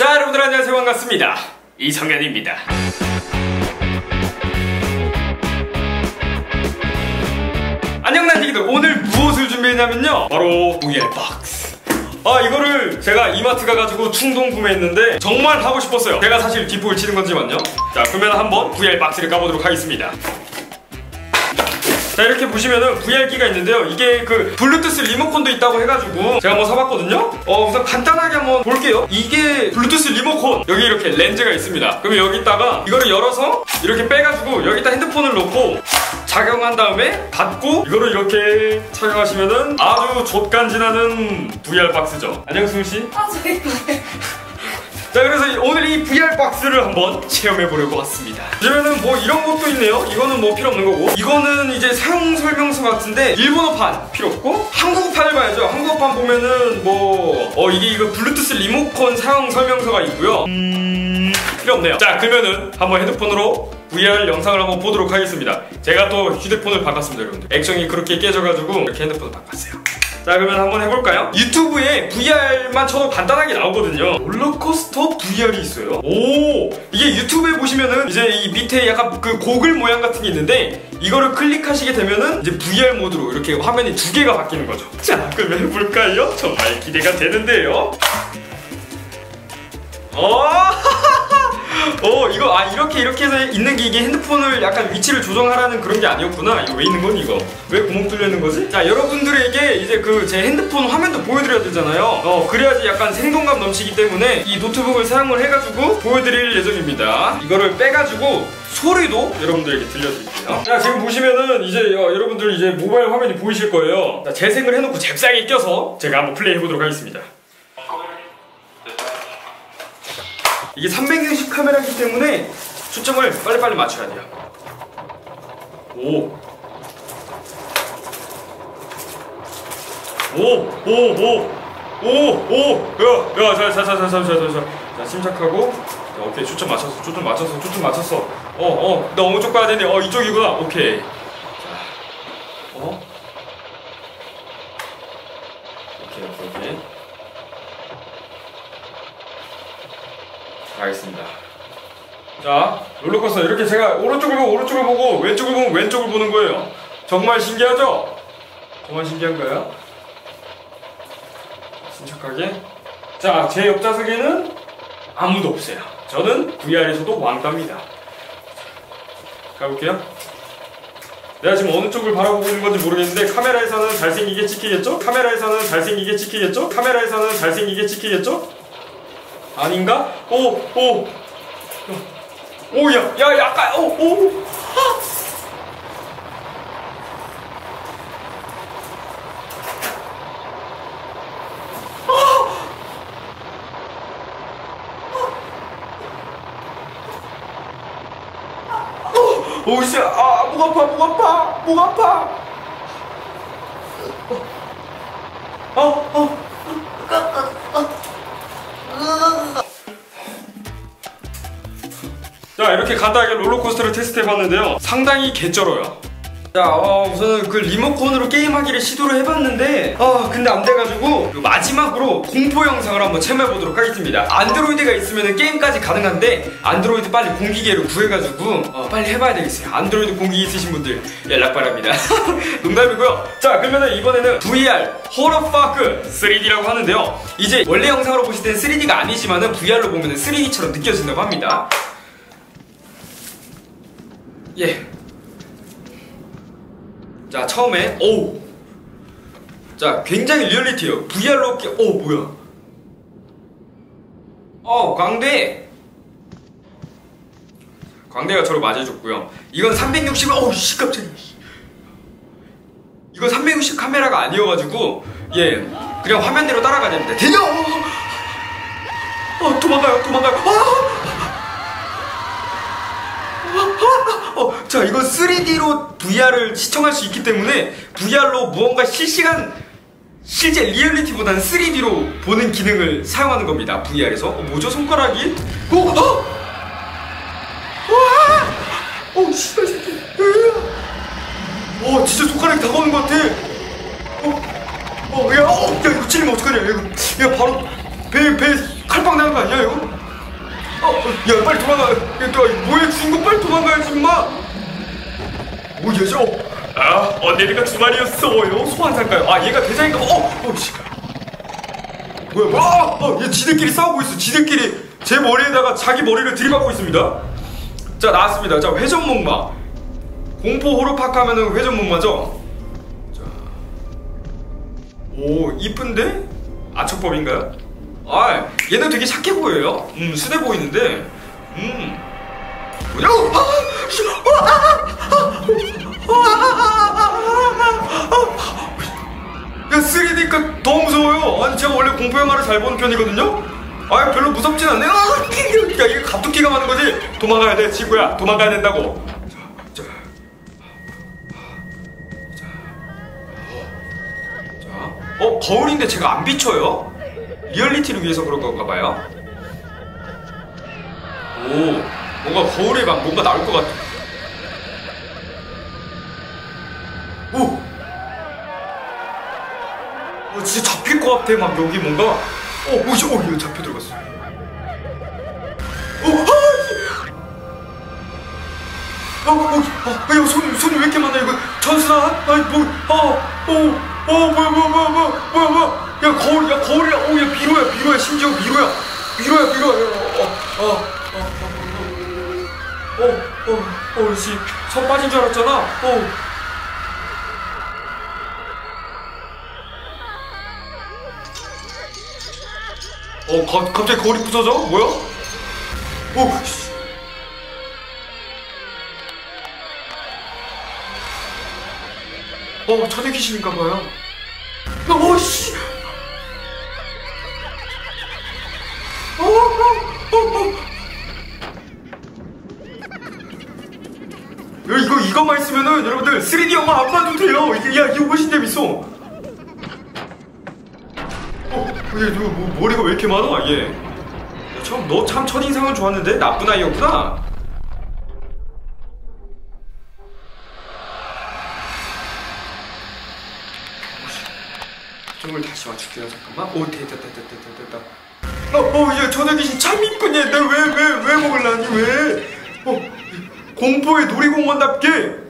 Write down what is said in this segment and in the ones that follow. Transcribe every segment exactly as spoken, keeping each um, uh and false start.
자, 여러분들 안녕하세요. 반갑습니다. 이성현입니다. 안녕 난지기들, 오늘 무엇을 준비했냐면요, 바로 브이알 박스. 아, 이거를 제가 이마트 가가지고 충동 구매했는데 정말 하고 싶었어요. 제가 사실 뒷북을 치는 건지만요. 자, 그러면 한번 브이알 박스를 까보도록 하겠습니다. 자, 이렇게 보시면은 브이알기가 있는데요, 이게 그 블루투스 리모컨도 있다고 해가지고 제가 한번 사봤거든요. 어 우선 간단하게 한번 볼게요. 이게 블루투스 리모컨, 여기 이렇게 렌즈가 있습니다. 그러면 여기다가 이거를 열어서 이렇게 빼가지고 여기다 핸드폰을 놓고 착용한 다음에 닫고 이거를 이렇게 착용하시면은 아주 족간지나는 브이알 박스죠. 안녕 승우씨. 아, 저희 자, 그래서 오늘 이 브이알 박스를 한번 체험해보려고 왔습니다. 그러면은 뭐 이런 것도 있네요. 이거는 뭐 필요 없는 거고, 이거는 이제 사용 설명서 같은데 일본어판 필요 없고 한국어판을 봐야죠. 한국어판 보면은 뭐 어 이게 이거 블루투스 리모컨 사용 설명서가 있고요. 음... 필요 없네요. 자, 그러면은 한번 헤드폰으로 브이알 영상을 한번 보도록 하겠습니다. 제가 또 휴대폰을 바꿨습니다, 여러분들. 액정이 그렇게 깨져가지고 이렇게 핸드폰을 바꿨어요. 자, 그러면 한번 해볼까요? 유튜브에 브이알만 쳐도 간단하게 나오거든요. 롤러코스터 브이알이 있어요. 오, 이게 유튜브에 보시면은 이제 이 밑에 약간 그 고글 모양 같은 게 있는데 이거를 클릭하시게 되면은 이제 브이알 모드로 이렇게 화면이 두 개가 바뀌는 거죠. 자, 그러면 해볼까요? 정말 기대가 되는데요. 어, 어, 이거, 아, 이렇게, 이렇게 해서 있는 게 이게 핸드폰을 약간 위치를 조정하라는 그런 게 아니었구나. 이거 왜 있는 거니, 이거? 왜 구멍 뚫려 있는 거지? 자, 여러분들에게 이제 그 제 핸드폰 화면도 보여드려야 되잖아요. 어, 그래야지 약간 생동감 넘치기 때문에 이 노트북을 사용을 해가지고 보여드릴 예정입니다. 이거를 빼가지고 소리도 여러분들에게 들려드릴게요. 자, 지금 보시면은 이제 어, 여러분들 이제 모바일 화면이 보이실 거예요. 자, 재생을 해놓고 잽싸게 껴서 제가 한번 플레이 해보도록 하겠습니다. 이게 삼백육십 카메라이기 때문에 초점을 빨리빨리 맞춰야 돼요. 오. 오, 오, 오. 오, 오. 야, 야, 자, 자, 자, 자, 자, 자, 자, 자. 자, 침착하고. 자, 오케이, 초점 맞췄어, 초점 맞췄어, 초점 맞췄어. 어, 어, 나 어느 쪽 가야 되네. 어, 이쪽이구나. 오케이. 자, 어. 오케이, 오케이, 오케이. 알겠습니다. 자, 롤러코스터 이렇게 제가 오른쪽을 보고 오른쪽을 보고 왼쪽을 보면 왼쪽을 보는 거예요. 정말 신기하죠? 정말 신기한 거예요. 침착하게. 자, 제 옆좌석에는 아무도 없어요. 저는 브이알에서도 왕따입니다. 가볼게요. 내가 지금 어느 쪽을 바라보고 있는 건지 모르겠는데 카메라에서는 잘생기게 찍히겠죠? 카메라에서는 잘생기게 찍히겠죠? 카메라에서는 잘생기게 찍히겠죠? 아닌가? 오, 오, 오, 야, 야, 약간, 오, 오, 하! 오, 씨, 아, 목 아파, 목 아파, 목 아파. 어, 어, 자, 이렇게 간단하게 롤러코스터를 테스트해봤는데요, 상당히 개쩔어요. 자, 어, 우선은 그 리모컨으로 게임하기를 시도를 해봤는데 어, 근데 안 돼가지고 마지막으로 공포 영상을 한번 체험해보도록 하겠습니다. 안드로이드가 있으면 게임까지 가능한데 안드로이드 빨리 공기계를 구해가지고 어, 빨리 해봐야 되겠어요. 안드로이드 공기계 있으신 분들 연락 바랍니다. 농담이고요. 자, 그러면은 이번에는 브이알 호러파크 쓰리디라고 하는데요, 이제 원래 영상으로 보실 때는 쓰리디가 아니지만은 브이알로 보면은 쓰리디처럼 느껴진다고 합니다. 예. 자, 처음에 오, 자, 굉장히 리얼리티예요. 브이알로 깨, 오, 뭐야? 어, 광대. 광대가 저를 맞아줬고요. 이건 삼백육십, 어우 씨, 깜짝이야. 이건 삼백육십 카메라가 아니어가지고 예, 그냥 화면대로 따라가야 됩니다. 대녀! 어, 도망가요, 도망가요. 아! 어, 자, 이거 쓰리디로 브이알을 시청할 수 있기 때문에 브이알로 무언가 실시간, 실제 리얼리티보다는 쓰리디로 보는 기능을 사용하는 겁니다. 브이알에서. 어, 뭐죠? 손가락이? 오! 어! 와! 어, 씨발 새끼. 어, 진짜 손가락이 다가오는 것 같아. 어, 어, 야, 어, 야, 이거 찔리면 어떡하냐, 이거. 야, 바로 배, 배 칼빵 나는 거 아니야, 이거? 야 빨리 도망가. 야 너 뭐야 주인공 빨리 도망가야지 임마. 오 얘죠. 아 언니가 두 마리였어요. 소환사인가요? 아 얘가 대장인가 봐. 어 어씨 뭐야 뭐야. 아, 아, 얘 지들끼리 싸우고 있어. 지들끼리 제 머리에다가 자기 머리를 들이받고 있습니다. 자 나왔습니다. 자 회전목마. 공포 호러파크 하면은 회전목마죠. 자. 오 이쁜데? 아초법인가요? 아 얘는 되게 착해 보여요. 음 순해 보이는데 음 뭐야? 야 쓰리디니까 더 무서워요. 아니 제가 원래 공포 영화를 잘 보는 편이거든요. 아 별로 무섭진 않네. 아, 야 이게 갑툭튀가 많은 거지. 도망가야 돼 친구야. 도망가야 된다고. 자, 자, 자, 자. 어 거울인데 제가 안 비춰요? 리얼리티를 위해서 그런 건가 봐요. 오 뭔가 거울에 막 뭔가 나올 것 같아. 오! 어, 진짜 잡힐 것 같아. 막 여기 뭔가 어, 오, 오, 이거 잡혀 들어갔어. 어, 아, 어, 어, 아, 야, 손, 손이 왜 이렇게 많아 이거? 전순아, 아이 뭐, 아, 어, 어, 뭐야, 뭐야, 뭐야, 뭐야, 뭐야, 뭐야. 야 거울, 야 거울이야. 오, 야 비로야, 비로야. 심지어 비로야, 비로야, 비로야. 어, 어, 어, 어, 어, 어, 어, 씨, 손 빠진 줄 알았잖아. 어. 어, 가, 갑자기 거울이 부서져? 뭐야? 오, 씨. 어, 천의 귀신인가봐요. 어, 씨. 어, 어, 어, 어. 야, 이거, 이거만 있으면은 여러분들 쓰리디 영화 안 봐도 돼요. 이게, 야, 이거 훨씬 재밌어. 어, 얘, 너, 뭐, 머리가 왜 이렇게 많아, 얘? 야, 참, 너 참 첫인상은 좋았는데 나쁜 아이였구나. 점을 다시 맞출게요. 잠깐만. 오, 됐다, 됐다, 됐다, 됐다. 어, 어, 얘 천의 귀신 참 이쁜 얘. 내가 왜, 왜, 왜 먹을라니, 왜? 어, 공포의 놀이공원답게.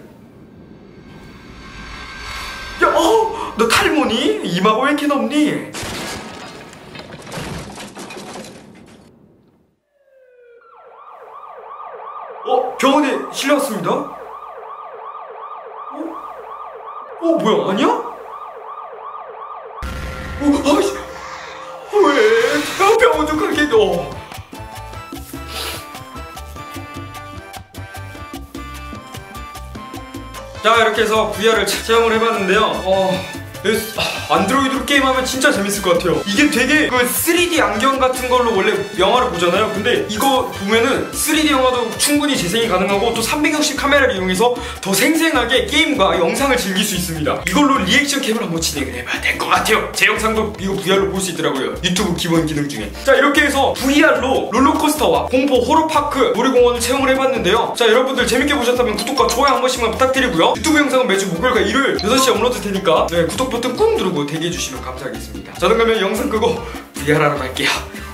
야, 어, 너 탈모니? 이마가 왜 이렇게 넓니? 어, 병원에 실려왔습니다. 어? 어, 뭐야, 아니야? 어, 아이씨. 왜? 아, 병원 좀 가게 너. 자, 이렇게 해서 브이알을 체험을 해봤는데요. 어... 안드로이드로 게임하면 진짜 재밌을 것 같아요. 이게 되게 그 쓰리디 안경 같은 걸로 원래 영화를 보잖아요. 근데 이거 보면은 쓰리디 영화도 충분히 재생이 가능하고 또 삼백육십 카메라를 이용해서 더 생생하게 게임과 영상을 즐길 수 있습니다. 이걸로 리액션 캠을 한번 진행을 해봐야 될 것 같아요. 제 영상도 이거 브이알로 볼 수 있더라고요. 유튜브 기본 기능 중에. 자, 이렇게 해서 브이알로 롤러코스터와 공포 호러파크 놀이공원을 체험을 해봤는데요. 자, 여러분들 재밌게 보셨다면 구독과 좋아요 한 번씩만 부탁드리고요. 유튜브 영상은 매주 목요일과 일요일 여섯 시에 업로드 되니까 네, 구독 버튼 꾹 누르고 대기해주시면 감사하겠습니다. 저는 그러면 영상 끄고 브이알 하러 갈게요.